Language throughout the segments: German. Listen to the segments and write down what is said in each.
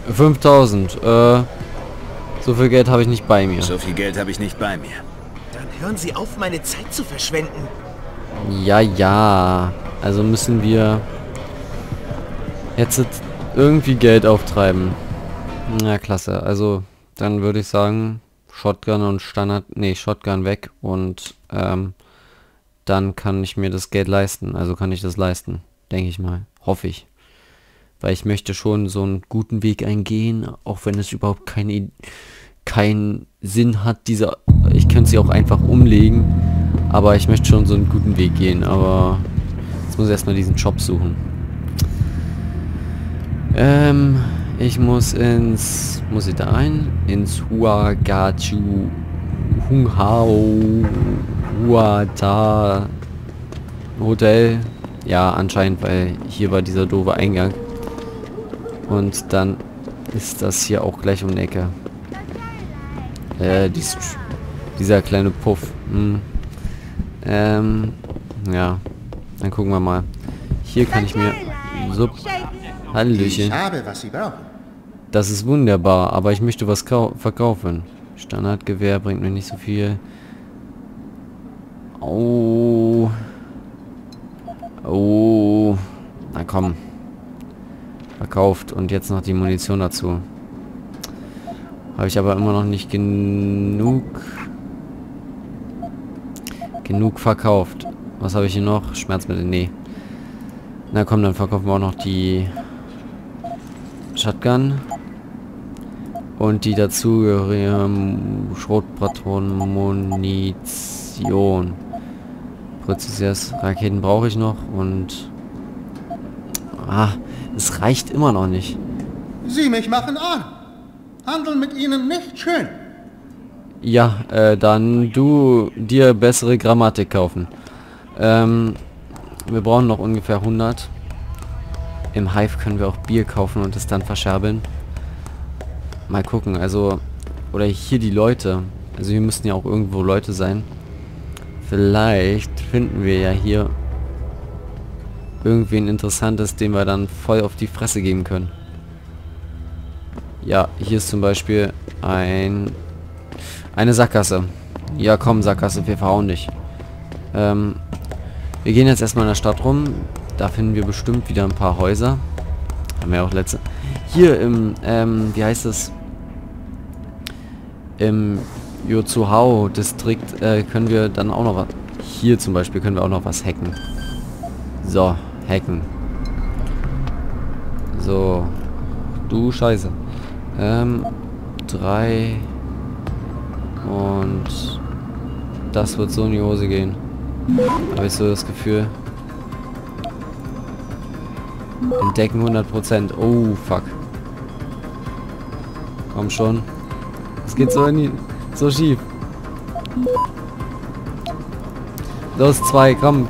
5000. So viel Geld habe ich nicht bei mir. So viel Geld habe ich nicht bei mir. Dann hören Sie auf, meine Zeit zu verschwenden. Ja, ja. Also müssen wir jetzt irgendwie Geld auftreiben. Na, klasse. Also, dann würde ich sagen, Shotgun und Standard... Nee, Shotgun weg. Und, dann kann ich mir das Geld leisten. Also kann ich das leisten. Denke ich mal. Hoffe ich. Weil ich möchte schon so einen guten Weg eingehen. Auch wenn es überhaupt keinen Sinn hat. Ich könnte sie auch einfach umlegen. Aber ich möchte schon so einen guten Weg gehen. Aber jetzt muss ich erstmal diesen Job suchen. Ich muss ich da ein? Ins Huata Hotel. Ja, anscheinend, weil hier war dieser doofe Eingang. Und dann ist das hier auch gleich um die Ecke. Dieser kleine Puff. Ja. Dann gucken wir mal. Hier kann ich mir... So, Hallöchen. Ich habe, was Sie brauchen. Das ist wunderbar, aber ich möchte was verkaufen. Standardgewehr bringt mir nicht so viel. Oh. Oh. Na komm. Verkauft. Und jetzt noch die Munition dazu. Habe ich aber immer noch nicht genug verkauft. Was habe ich hier noch? Schmerzmittel? Nee. Na komm, dann verkaufen wir auch noch die Shotgun. Und die dazugehörige Schrotpatronenmunition. Präzisiert Raketen brauche ich noch und... es reicht immer noch nicht. Sie mich machen an. Handeln mit Ihnen nicht schön. Ja, dann dir bessere Grammatik kaufen. Wir brauchen noch ungefähr 100. Im Hive können wir auch Bier kaufen und es dann verscherbeln. Mal gucken, also... Oder hier die Leute. Also hier müssten ja auch irgendwo Leute sein. Vielleicht finden wir ja hier irgendwen Interessantes, den wir dann voll auf die Fresse geben können. Ja, hier ist zum Beispiel eine Sackgasse. Ja komm, Sackgasse, wir verhauen dich. Wir gehen jetzt erstmal in der Stadt rum. Da finden wir bestimmt wieder ein paar Häuser. Haben wir auch letzte... Hier im, wie heißt es? Im Yozuhao-Distrikt können wir dann auch noch was... Hier zum Beispiel können wir auch noch was hacken. So, hacken. So. Du Scheiße. 3. Und... Das wird so in die Hose gehen. Habe ich so das Gefühl. Entdecken 100%. Oh, fuck. Komm schon. Es geht so schief. Los, 2. Komm.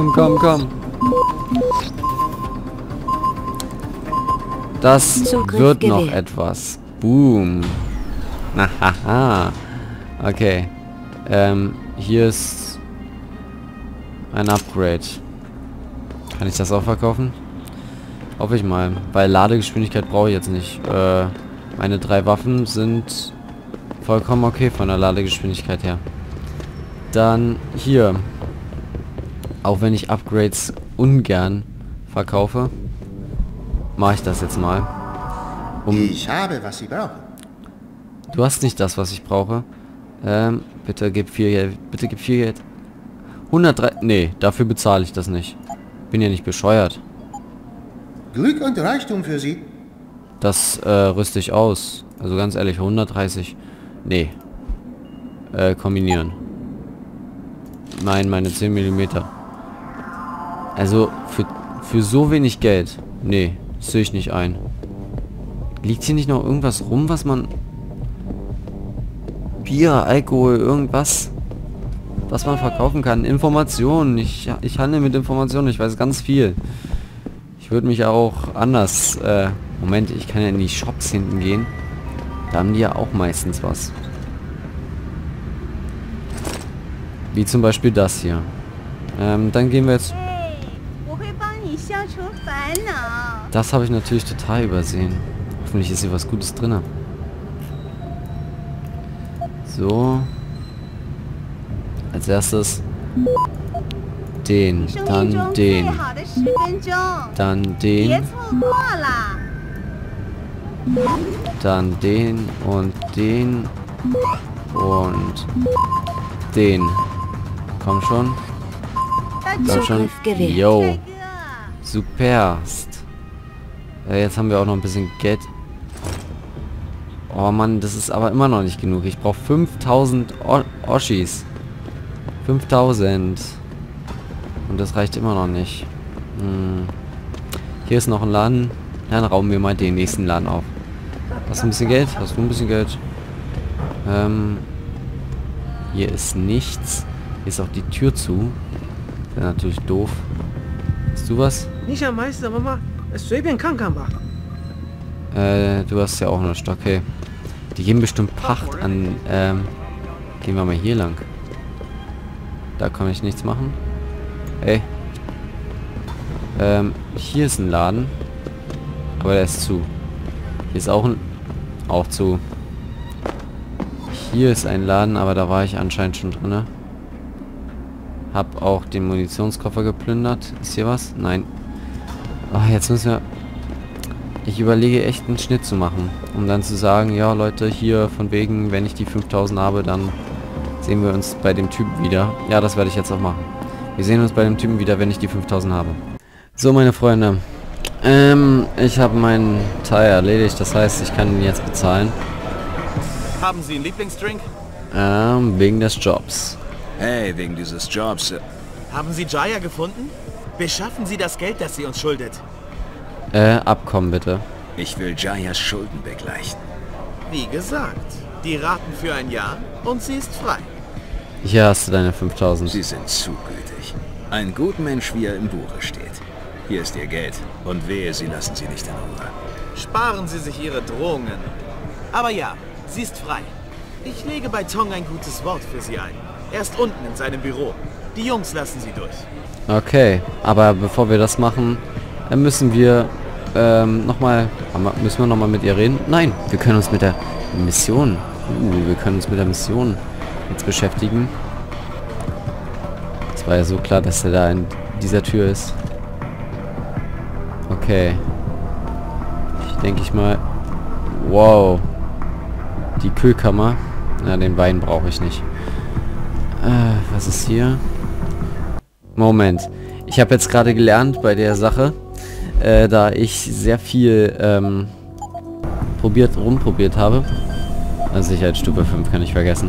Das wird noch etwas. Boom. Haha. Okay. Hier ist ein Upgrade. Kann ich das auch verkaufen? Hoffe ich mal. Weil Ladegeschwindigkeit brauche ich jetzt nicht. Meine 3 Waffen sind vollkommen okay von der Ladegeschwindigkeit her. Dann hier. Auch wenn ich Upgrades ungern verkaufe, mache ich das jetzt mal. Ich habe, was Sie brauchen. Du hast nicht das, was ich brauche. Bitte gib 4 Geld. Bitte gib 4 Geld. 103... Nee, dafür bezahle ich das nicht. Bin ja nicht bescheuert. Glück und Reichtum für Sie. Das rüste ich aus. Also ganz ehrlich, 130. Nee. Kombinieren. Nein, meine 10 mm. Also für so wenig Geld. Nee, das sehe ich nicht ein. Liegt hier nicht noch irgendwas rum, was man... Bier, Alkohol, irgendwas, was man verkaufen kann? Informationen. Ich handle mit Informationen. Ich weiß ganz viel. Ich würde mich auch anders... Moment, ich kann ja in die Shops hinten gehen. Da haben die ja auch meistens was. Wie zum Beispiel das hier. Dann gehen wir jetzt... Das habe ich natürlich total übersehen. Hoffentlich ist hier was Gutes drin. So. Als erstes den, dann den, dann den, dann den und den und den. Komm schon. Komm schon. Yo. Superst. Jetzt haben wir auch noch ein bisschen Geld. Oh Mann, das ist aber immer noch nicht genug. Ich brauche 5000 Oschis. 5000. Und das reicht immer noch nicht. Hier ist noch ein Laden. Dann rauben wir mal den nächsten Laden auf. Hast du ein bisschen Geld? Hast du ein bisschen Geld? Hier ist nichts. Hier ist auch die Tür zu. Wäre natürlich doof. Hast du was? Du hast ja auch eine Stock. Okay. Die geben bestimmt Pacht an. Gehen wir mal hier lang. Da kann ich nichts machen. Hey. Hier ist ein Laden. Aber der ist zu. Hier ist auch zu. Hier ist ein Laden, aber da war ich anscheinend schon drin. Hab auch den Munitionskoffer geplündert. Ist hier was? Nein. Oh, jetzt müssen wir... Ich überlege echt einen Schnitt zu machen. Um dann zu sagen, ja Leute, hier von wegen, wenn ich die 5000 habe, dann sehen wir uns bei dem Typen wieder. Ja, das werde ich jetzt auch machen. Wir sehen uns bei dem Typen wieder, wenn ich die 5000 habe. So, meine Freunde. Ich habe meinen Teil erledigt. Das heißt, ich kann ihn jetzt bezahlen. Haben Sie einen Lieblingsdrink? Wegen des Jobs. Hey, wegen dieses Jobs. Haben Sie Jaya gefunden? Beschaffen Sie das Geld, das sie uns schuldet. Abkommen bitte. Ich will Jayas Schulden begleichen. Wie gesagt, die Raten für ein Jahr und sie ist frei. Hier hast du deine 5000. Sie sind zu gütig. Ein guter Mensch, wie er im Buche steht. Hier ist Ihr Geld. Und wehe, Sie lassen sie nicht in Ruhe. Sparen Sie sich Ihre Drohungen. Aber ja, sie ist frei. Ich lege bei Tong ein gutes Wort für sie ein. Er ist unten in seinem Büro. Die Jungs lassen sie durch. Okay, aber bevor wir das machen, müssen wir müssen wir nochmal mit ihr reden? Nein, wir können uns mit der Mission, jetzt beschäftigen. Es war ja so klar, dass er da in dieser Tür ist. Okay. Denke ich mal. Wow. Die Kühlkammer. Na, den Wein brauche ich nicht. Was ist hier? Moment. Ich habe jetzt gerade gelernt bei der Sache, da ich sehr viel rumprobiert habe. Also Sicherheitsstufe 5 kann ich vergessen.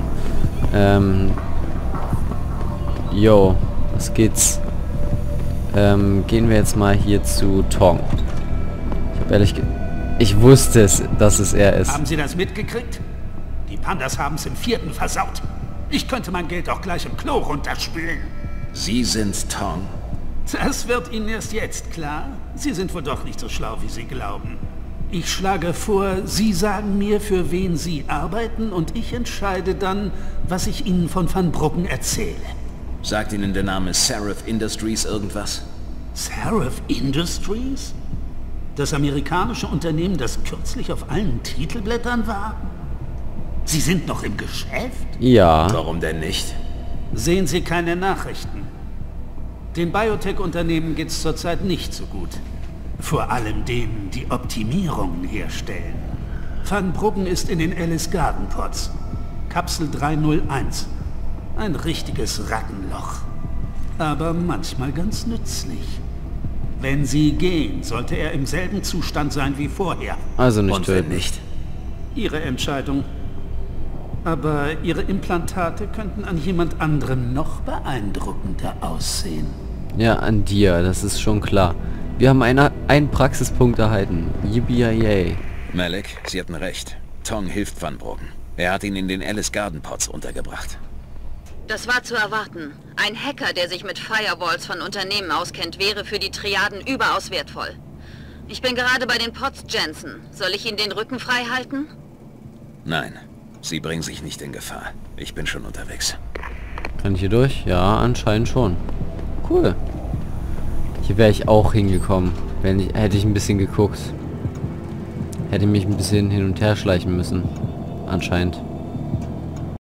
Jo, was geht's? Gehen wir jetzt mal hier zu Tong. Ich habe ich wusste es, dass es er ist. Haben Sie das mitgekriegt? Die Pandas haben es im 4. versaut. Ich könnte mein Geld auch gleich im Klo runterspülen. Sie sind Tong? Das wird Ihnen erst jetzt klar. Sie sind wohl doch nicht so schlau, wie Sie glauben. Ich schlage vor, Sie sagen mir, für wen Sie arbeiten, und ich entscheide dann, was ich Ihnen von Van Bruggen erzähle. Sagt Ihnen der Name Seraph Industries irgendwas? Seraph Industries? Das amerikanische Unternehmen, das kürzlich auf allen Titelblättern war? Sie sind noch im Geschäft? Ja. Warum denn nicht? Sehen Sie keine Nachrichten. Den Biotech-Unternehmen geht's zurzeit nicht so gut. Vor allem denen, die Optimierungen herstellen. Van Bruggen ist in den Alice Garden Pods. Kapsel 301. Ein richtiges Rattenloch. Aber manchmal ganz nützlich. Wenn Sie gehen, sollte er im selben Zustand sein wie vorher. Also nicht Und wenn töten. nicht? Ihre Entscheidung. Aber Ihre Implantate könnten an jemand anderem noch beeindruckender aussehen. Ja, an dir, das ist schon klar. Wir haben einen Praxispunkt erhalten. Yippie-yay. Malik, Sie hatten recht. Tong hilft Van Bruggen. Er hat ihn in den Alice Garden Pods untergebracht. Das war zu erwarten. Ein Hacker, der sich mit Firewalls von Unternehmen auskennt, wäre für die Triaden überaus wertvoll. Ich bin gerade bei den Pods, Jensen. Soll ich Ihnen den Rücken frei halten? Nein, Sie bringen sich nicht in Gefahr. Ich bin schon unterwegs. Kann ich hier durch? Ja, anscheinend schon. Cool. Hier wäre ich auch hingekommen, hätte ich ein bisschen geguckt. Hätte mich ein bisschen hin und her schleichen müssen. Anscheinend.